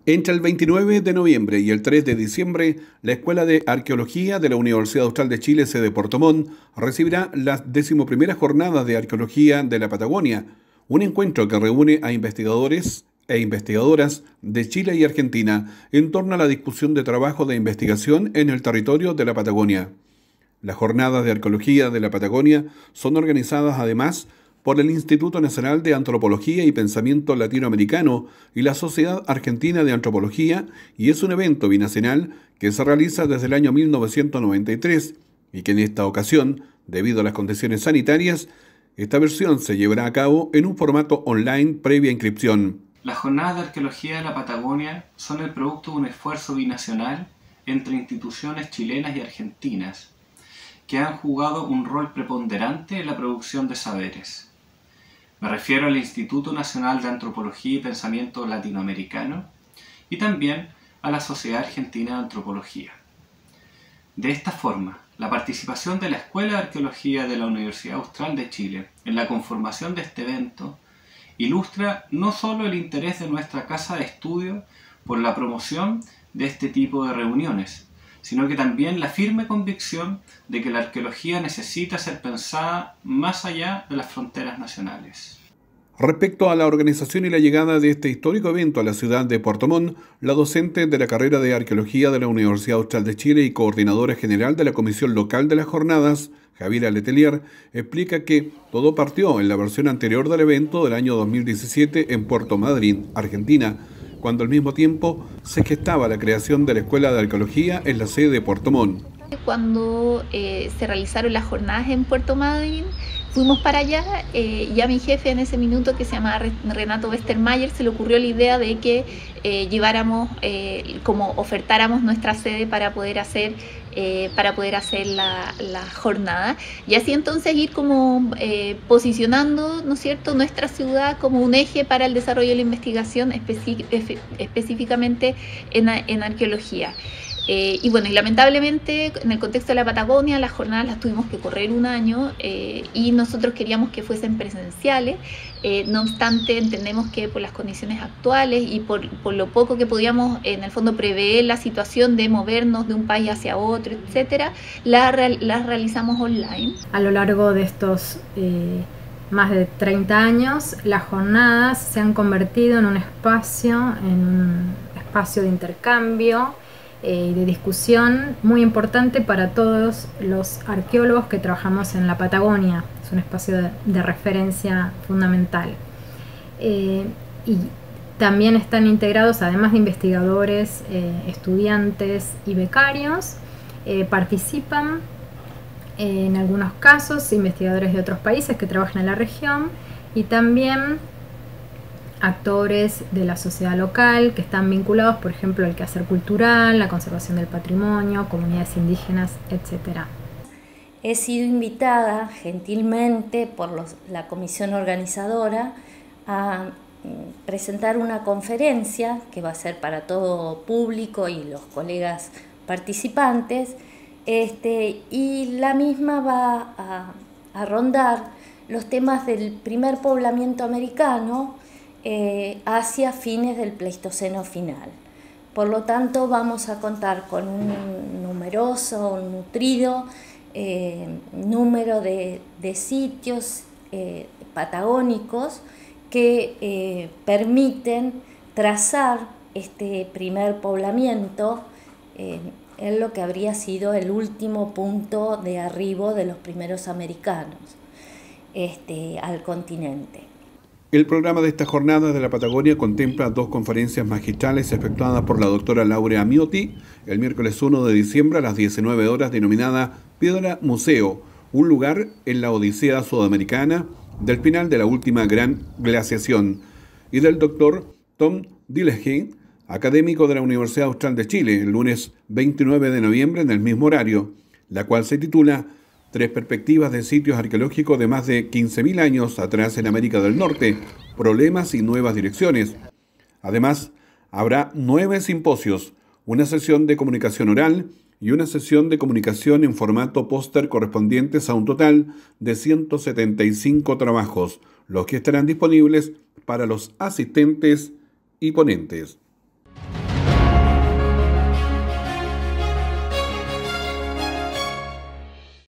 Entre el 29 de noviembre y el 3 de diciembre, la Escuela de Arqueología de la Universidad Austral de Chile, sede Puerto Montt, recibirá las 11ª Jornadas de Arqueología de la Patagonia, un encuentro que reúne a investigadores e investigadoras de Chile y Argentina en torno a la discusión de trabajo de investigación en el territorio de la Patagonia. Las Jornadas de Arqueología de la Patagonia son organizadas además por el Instituto Nacional de Antropología y Pensamiento Latinoamericano y la Sociedad Argentina de Antropología, y es un evento binacional que se realiza desde el año 1993 y que en esta ocasión, debido a las condiciones sanitarias, esta versión se llevará a cabo en un formato online previa inscripción. Las Jornadas de Arqueología de la Patagonia son el producto de un esfuerzo binacional entre instituciones chilenas y argentinas, que han jugado un rol preponderante en la producción de saberes. Me refiero al Instituto Nacional de Antropología y Pensamiento Latinoamericano y también a la Sociedad Argentina de Antropología. De esta forma, la participación de la Escuela de Arqueología de la Universidad Austral de Chile en la conformación de este evento ilustra no solo el interés de nuestra casa de estudio por la promoción de este tipo de reuniones, sino que también la firme convicción de que la arqueología necesita ser pensada más allá de las fronteras nacionales. Respecto a la organización y la llegada de este histórico evento a la ciudad de Puerto Montt, la docente de la carrera de Arqueología de la Universidad Austral de Chile y coordinadora general de la Comisión Local de las Jornadas, Javiera Letelier, explica que todo partió en la versión anterior del evento del año 2017 en Puerto Madryn, Argentina, cuando al mismo tiempo se gestaba la creación de la Escuela de Arqueología en la sede de Puerto Montt. Cuando se realizaron las jornadas en Puerto Madryn, fuimos para allá y a mi jefe en ese minuto, que se llamaba Renato Westermayer, se le ocurrió la idea de que lleváramos, como ofertáramos nuestra sede para poder hacer la jornada, y así entonces ir como posicionando, ¿no es cierto?, nuestra ciudad como un eje para el desarrollo de la investigación específicamente en arqueología. Y bueno, y lamentablemente en el contexto de la Patagonia las jornadas las tuvimos que correr un año y nosotros queríamos que fuesen presenciales. No obstante, entendemos que por las condiciones actuales y por lo poco que podíamos en el fondo prever la situación de movernos de un país hacia otro, etcétera, las realizamos online. A lo largo de estos más de 30 años, las jornadas se han convertido en un espacio de intercambio y de discusión muy importante para todos los arqueólogos que trabajamos en la Patagonia. Es un espacio de referencia fundamental. Y también están integrados, además de investigadores, estudiantes y becarios, participan en algunos casos investigadores de otros países que trabajan en la región, y también actores de la sociedad local que están vinculados, por ejemplo, al quehacer cultural, la conservación del patrimonio, comunidades indígenas, etc. He sido invitada gentilmente por la comisión organizadora a presentar una conferencia que va a ser para todo público y los colegas participantes, y la misma va a rondar los temas del primer poblamiento americano hacia fines del Pleistoceno final. Por lo tanto, vamos a contar con un nutrido número de sitios patagónicos que permiten trazar este primer poblamiento en lo que habría sido el último punto de arribo de los primeros americanos al continente. El programa de esta jornada de la Patagonia contempla 2 conferencias magistrales efectuadas por la doctora Laura Miotti el miércoles 1 de diciembre a las 19 horas, denominada Piedra Museo, un lugar en la Odisea Sudamericana del final de la última gran glaciación, y del doctor Tom Dillehay, académico de la Universidad Austral de Chile, el lunes 29 de noviembre en el mismo horario, la cual se titula 3 perspectivas de sitios arqueológicos de más de 15.000 años atrás en América del Norte, problemas y nuevas direcciones. Además, habrá 9 simposios, una sesión de comunicación oral y una sesión de comunicación en formato póster correspondientes a un total de 175 trabajos, los que estarán disponibles para los asistentes y ponentes.